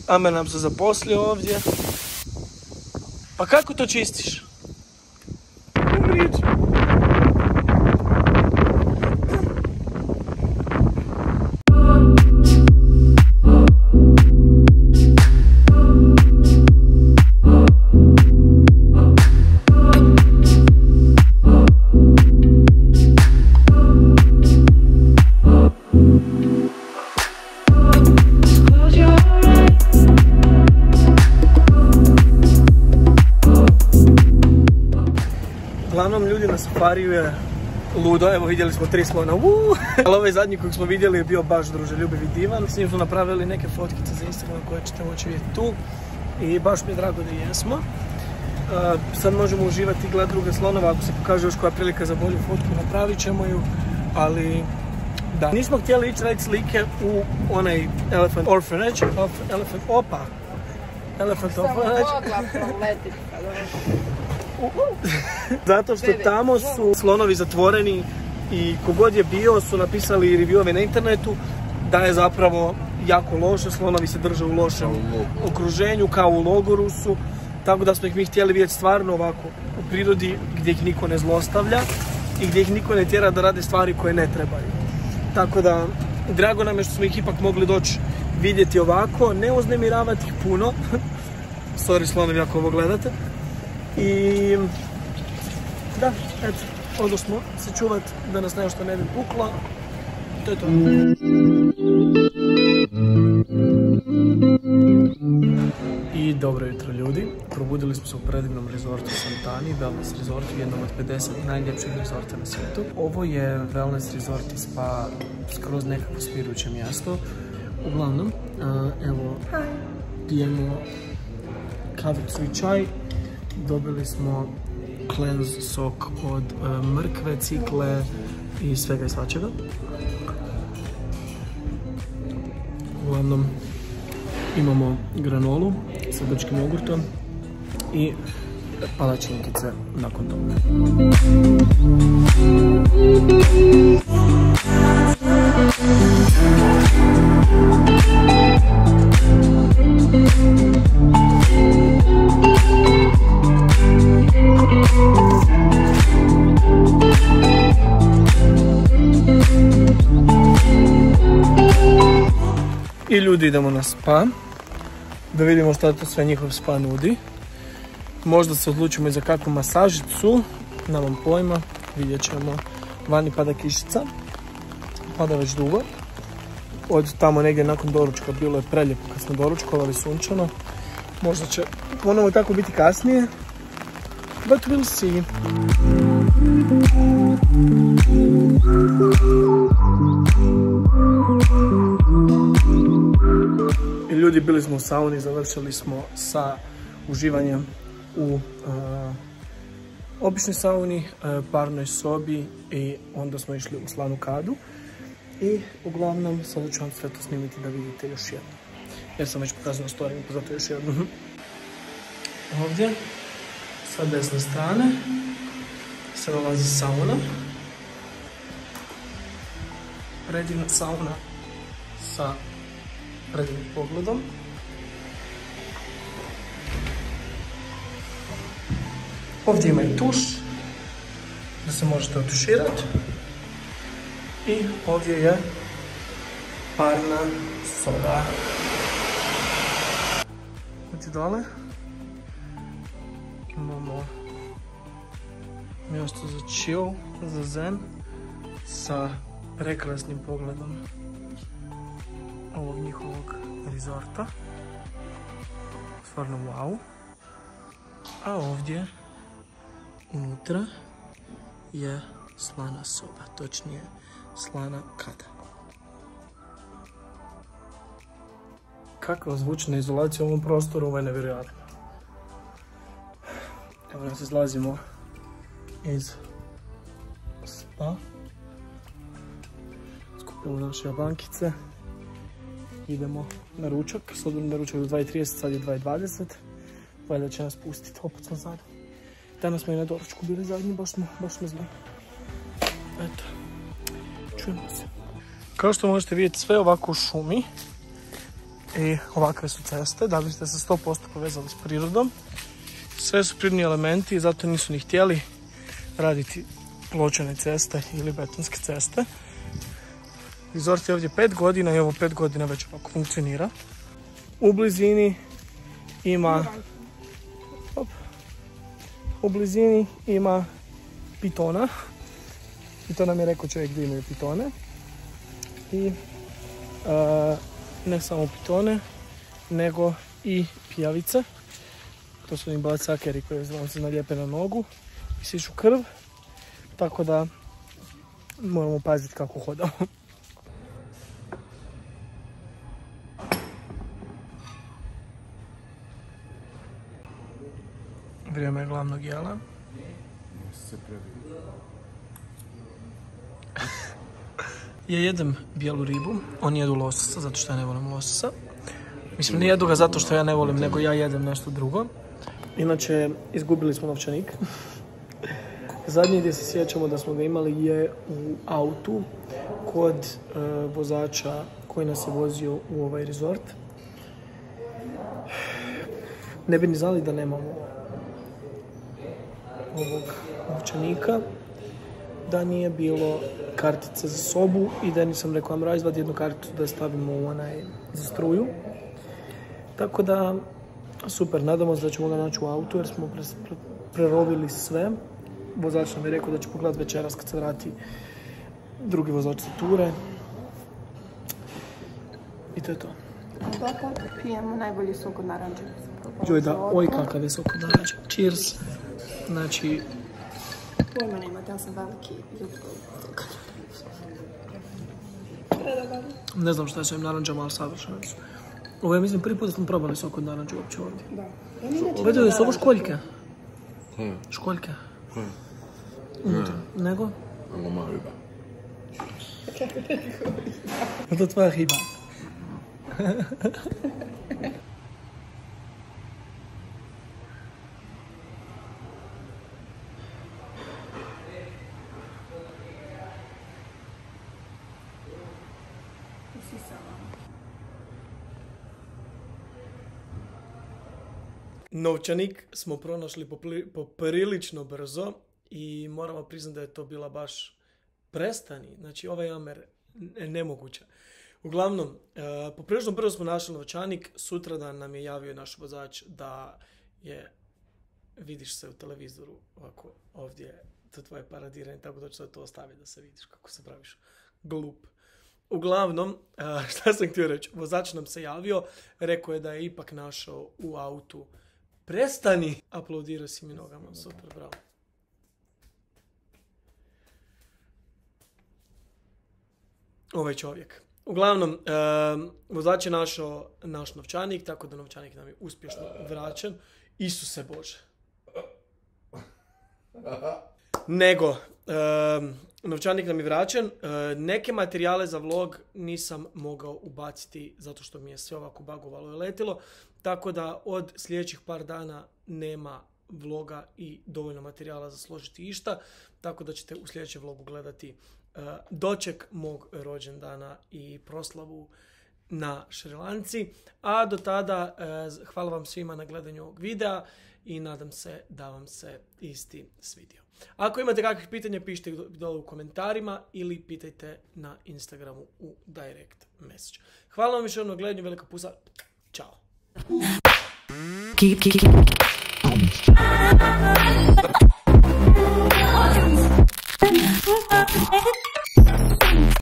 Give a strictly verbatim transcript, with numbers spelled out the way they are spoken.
Amer nam se zaposlio ovdje. Pa kako to čistiš? Uglavnom ljudi na safariju je ludo, evo vidjeli smo tri slona, uuu. Ali ovaj zadnji kojeg smo vidjeli je bio baš druželjubiv i divan. S njim smo napravili neke fotkice za Instagram koje ćete moći vidjeti tu. I baš mi je drago da jesmo. Uh, sad možemo uživati i gledati druge slonove, ako se pokaže još koja prilika za bolju fotku napravit ćemo ju. Ali da, nismo htjeli ići raditi slike u onaj Elephant Orphanage, Elephant, opa! Elephant Orphanage. Zato što tamo su slonovi zatvoreni i kogod je bio su napisali reviewove na internetu da je zapravo jako loše, slonovi se drže u lošem okruženju kao u logoru su, tako da smo ih mi htjeli vidjeti stvarno ovako u prirodi gdje ih niko ne zlostavlja i gdje ih niko ne tjera da rade stvari koje ne trebaju. Tako da drago nam je što smo ih ipak mogli doći vidjeti ovako, ne uznemiravati ih puno. Sorry slonovi ako ovo gledate. I da, eto, odo smo se čuvat da nas nešto ne bi puklo. To je to. I dobro jutro ljudi, probudili smo se u predivnom rezortu Santani, wellness resort, jednom od pedeset najljepših rezorta na svijetu. Ovo je wellness resort i spa, skroz nekako smirujuće mjesto. Uglavnom, evo, pijemo kavicu i čaj. Dobili smo cleanse sok od uh, mrkve, cikle i svega i svačega. Uglavnom imamo granolu sa grčkim jogurtom i palačinkice nakon toga. I ljudi, idemo na spa, da vidimo šta to sve njihov spa nudi. Možda se odlučimo i za kakvu masažicu, nemam pojma, vidjet ćemo. Vani pada kišica, pada već dugo. Od tamo negdje nakon doručka bilo je preljepo kad smo doručkovali, sunčano. Možda će ponovo tako biti kasnije, but we'll see. I ljudi, bili smo u sauni, završili smo sa uživanjem u uh, običnoj sauni, uh, parnoj sobi i onda smo išli u slanu kadu. I uglavnom sada ću vam sve to snimiti da vidite još jedno. Jer sam već pokazao na storiju, pa zato još jedno. Ovdje, sa desne strane, se nalazi sauna. Predivna sauna sa predivnim pogledom. Ovdje ima i tuš, da se možete otuširati. I ovdje je parna soba. Ovdje dole imamo mjesto za chill, za zen, sa prekrasnim pogledom ovog njihovog rezorta. Stvarno wow. A ovdje unutra je slana soba, točnije slana kada. Kakva zvučna izolacija u ovom prostoru, ovo je nevjerojatno. Evo nas izlazimo iz spa. Skupimo naše jabankice. Idemo na ručak, s obzirom na ručak do dva i trideset, sad je dva i dvadeset. Valjda će nas pustiti, opet smo zadnji. Danas smo i na doručku bili zadnji, baš smo, baš smo zli. Eto, čujemo se. Kao što možete vidjeti, sve ovako u šumi. I ovakve su ceste, da biste se sto posto povezali s prirodom. Sve su prirodni elementi i zato nisu ni htjeli raditi pločane ceste ili betonske ceste. Resort je ovdje pet godina i ovo pet godina već ovako funkcionira. U blizini ima... Op, u blizini ima pitona. I to nam je rekao čovjek da imaju pitone. I uh, ne samo pitone, nego i pijavice. To su im balcakeri koji se nalijepe na nogu i sišu krv. Tako da moramo paziti kako hodamo. Vrijeme je glavnog jela. Ja jedem bijelu ribu, oni jedu lososa zato što ja ne volim lososa. Mislim, ne jedu ga zato što ja ne volim, nego ja jedem nešto drugo. Inače, izgubili smo novčanik. Zadnji gdje se sjećamo da smo ga imali je u autu kod uh, vozača koji nas je vozio u ovaj resort. Ne bi ni znali da nemamo ovog novčanika, da nije bilo kartice za sobu i da nisam rekao vam izvadi jednu karticu da stavimo u onaj za struju. Tako da, super, nadamo se da ćemo ga naći u autu jer smo pre, pre, prerovili sve. Vozač nam je rekao da će pogledati večeras kad se vrati drugi vozač sa ture. I to je to. Da, kako pijemo najbolji sok od naranđe. Joj da, oj kakav je sok od naranđe. Cheers. Znači... Pojma nemate, ja sam veliki ljubko. Ne znam šta je s ovim naranđama, ali savršeno su. Ovo je, mislim, prvi put da smo probali sok od naranđe uopće ovdje. Da. Ovdje je su ovo školjke. Koje? Školjke. Koje? Unutra. Nego? Nego moja riba. Je to tvoja riba? Novčanik smo pronašli poprilično brzo i moramo priznati da je to bila baš prestani. Znači, ovaj Amer nemoguća. Uglavnom, poprilično brzo smo našli novčanik. Sutradan nam je javio naš vozač da je, vidiš se u televizoru, ovako ovdje, to tvoje paradiranje, tako da ću to ostaviti da se vidiš kako se praviš glup. Uglavnom, šta sam htio reći, vozač nam se javio, rekao je da je ipak našao u autu. Prestani! Aplaudirao si mi nogama, super, bravo. Ovaj čovjek. Uglavnom, e, vozač je našao naš novčanik, tako da novčanik nam je uspješno vraćen. Isuse Bože. Nego, e, novčanik nam je vraćen. E, neke materijale za vlog nisam mogao ubaciti zato što mi je sve ovako bagovalo i letilo. Tako da od sljedećih par dana nema vloga i dovoljno materijala za složiti išta. Tako da ćete u sljedećem vlogu gledati uh, doček mog rođendana i proslavu na Šrilanci. A do tada uh, hvala vam svima na gledanju ovog videa i nadam se da vam se isti svidio. Ako imate kakvih pitanja, pišite dole u komentarima ili pitajte na Instagramu u direct message. Hvala vam još jednom na gledanju, velika pusa. Ćao. Keep, keep, keep.